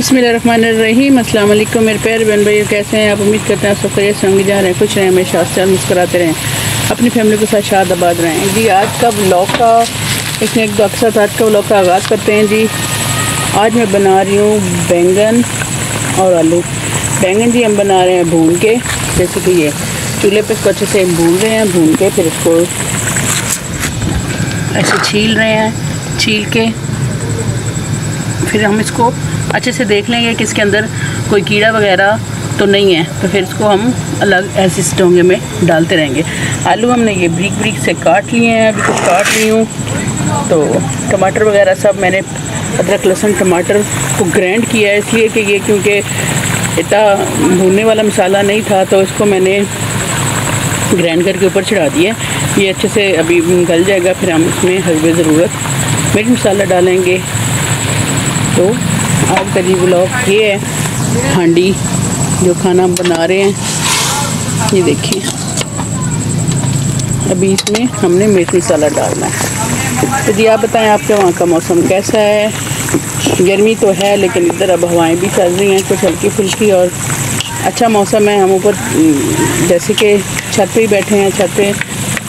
बिस्मिल्लाहिर्रहमानिर्रहीम। अस्सलाम वालेकुम मेरे प्यारे बहन भाइयों, कैसे हैं आप? उम्मीद करते हैं सब खैरियत से होंगे, जा रहे हैं कुछ रहें, हमेशा शाद मुस्कुराते रहें, अपनी फैमिली के साथ शाद आबाद रहें। जी आज का व्लॉग का इसमें एक दो के साथ आज का व्लॉग का आगाज़ करते हैं। जी आज मैं बना रही हूँ बैंगन और आलू। बैंगन जी हम बना रहे हैं भून के, जैसे कि ये चूल्हे पे इसको अच्छे से भून रहे हैं, भून के फिर इसको ऐसे छील रहे हैं, छील के फिर हम इसको अच्छे से देख लेंगे कि इसके अंदर कोई कीड़ा वगैरह तो नहीं है, तो फिर इसको हम अलग ऐसे स्टोंगे में डालते रहेंगे। आलू हमने ये ब्रीक ब्रीक से काट लिए हैं, अभी कुछ काट रही हूँ। तो टमाटर वगैरह सब मैंने अदरक लहसुन टमाटर को ग्राइंड किया है, इसलिए कि ये क्योंकि इतना भूनने वाला मसाला नहीं था, तो इसको मैंने ग्राइंड करके ऊपर चढ़ा दिया। ये अच्छे से अभी गल जाएगा, फिर हम इसमें हस्बे ज़रूरत मिर्च मसाला डालेंगे। तो आज का जी व्लॉग ये है, हांडी जो खाना हम बना रहे हैं, ये देखिए। अभी इसमें हमने मिर्च मसाला डालना है। तो जी आप बताएं आपके वहाँ का मौसम कैसा है? गर्मी तो है, लेकिन इधर अब हवाएं भी चल रही हैं कुछ हल्की फुल्की, और अच्छा मौसम है। हम ऊपर जैसे कि छत पे ही बैठे हैं, छत पे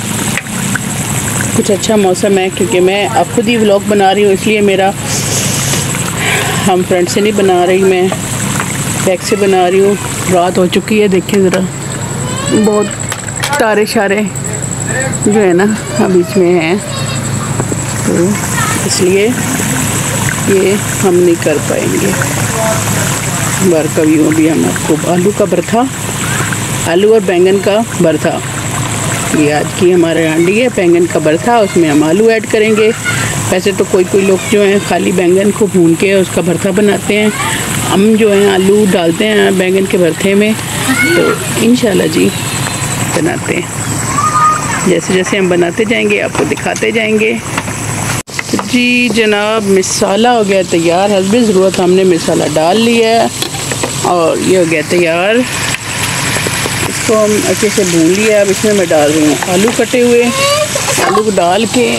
कुछ अच्छा मौसम है, क्योंकि मैं अब खुद ही व्लॉग बना रही हूँ, इसलिए मेरा हम फ्रंट से नहीं बना रही, मैं बैक से बना रही हूँ। रात हो चुकी है, देखिए ज़रा बहुत तारे शारे जो है ना अभी इसमें हैं, तो इसलिए ये हम नहीं कर पाएंगे। बार कभी अभी हम आपको आलू का भरथा, आलू और बैंगन का भरथा, ये आज की हमारे हांडी है। बैंगन का भरथा, उसमें हम आलू ऐड करेंगे। वैसे तो कोई लोग जो हैं खाली बैंगन को भून के उसका भरथा बनाते हैं, हम जो हैं आलू डालते हैं बैंगन के भरथे में। तो इंशाल्लाह जी बनाते हैं, जैसे जैसे हम बनाते जाएंगे आपको दिखाते जाएंगे। तो जी जनाब मसाला हो गया तैयार, हस्बे ज़रूरत हमने मसाला डाल लिया है और ये हो गया तैयार। इसको हम अच्छे से भून लिया। अब इसमें मैं डाल रही हूँ आलू कटे हुए, आलू को डाल के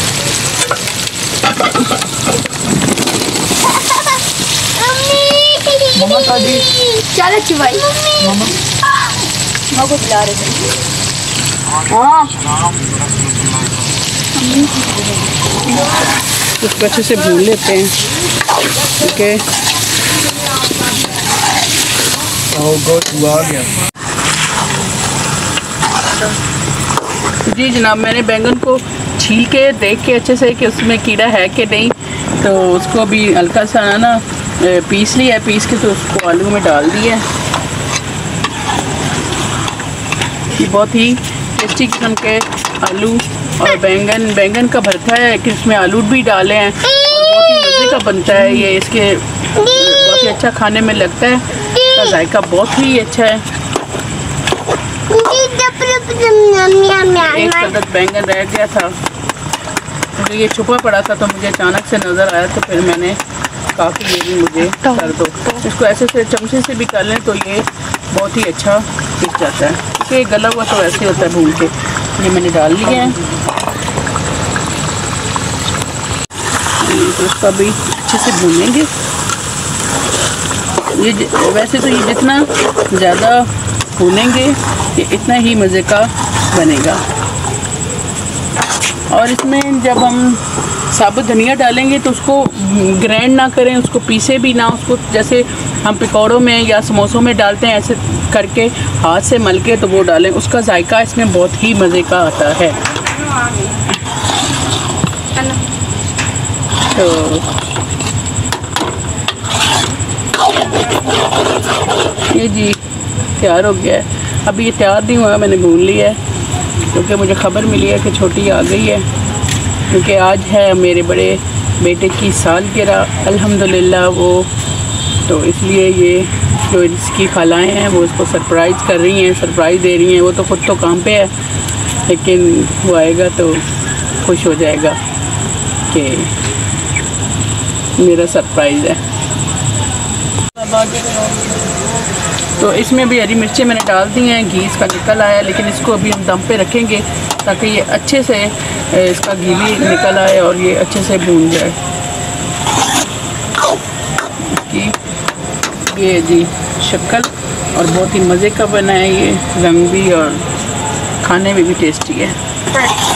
मम्मा चलो चिवाई मम्मा को बुला रहे थे। हाँ इसको अच्छे से भून लेते हैं, ठीक है। जी जनाब मैंने बैंगन को छील के देख के अच्छे से कि उसमें कीड़ा है कि नहीं, तो उसको अभी हल्का सा ना पीस लिया है, पीस के तो उसको आलू में डाल दिया। ये बहुत ही टेस्टी किस्म के आलू और बैंगन का भरता है कि इसमें आलू भी डाले हैं, और बहुत ही मज़े का बनता है ये। इसके बहुत ही अच्छा खाने में लगता है, इसका जायका बहुत ही अच्छा है। एक अदद बैंगन रह गया था, तो ये छुपा पड़ा था, तो मुझे अचानक से नज़र आया, तो फिर मैंने कहा कि ये भी मुझे कर दो। इसको ऐसे से चमचे से भी कर लें तो ये बहुत ही अच्छा पिस जाता है, क्योंकि गला हुआ तो वैसे होता है भून के। ये मैंने डाल लिया है, तो इसका भी अच्छे से भूनेंगे। ये वैसे तो ये जितना ज़्यादा भूनेंगे ये इतना ही मज़े का बनेगा। और इसमें जब हम साबुत धनिया डालेंगे तो उसको ग्राइंड ना करें, उसको पीसे भी ना, उसको जैसे हम पकौड़ों में या समोसों में डालते हैं ऐसे करके हाथ से मल के तो वो डालें, उसका जायका इसमें बहुत ही मज़े का आता है। तो ये जी तैयार हो गया है। अभी ये तैयार नहीं हुआ, मैंने भून लिया है, क्योंकि मुझे ख़बर मिली है कि छोटी आ गई है, क्योंकि आज है मेरे बड़े बेटे की सालगिरह अल्हम्दुलिल्लाह वो, तो इसलिए ये जो इसकी खालाएँ हैं वो इसको सरप्राइज़ कर रही हैं, सरप्राइज़ दे रही हैं। वो तो खुद तो काम पे है, लेकिन वो आएगा तो खुश हो जाएगा कि मेरा सरप्राइज़ है। तो इसमें भी हरी मिर्चें मैंने डाल दी हैं, घी इसका निकल आया, लेकिन इसको अभी हम दम पे रखेंगे ताकि ये अच्छे से इसका घी भी निकल आए और ये अच्छे से भून जाए। इसकी ये जी शक्ल, और बहुत ही मज़े का बना है ये, रंग भी और खाने में भी टेस्टी है।